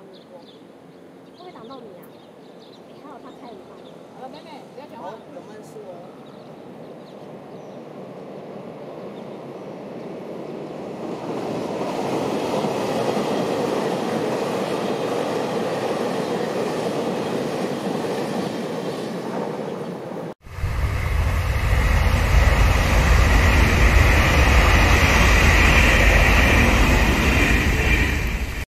你过，会不会挡到你啊？还好他开很慢。 妹妹不要讲话。 我们是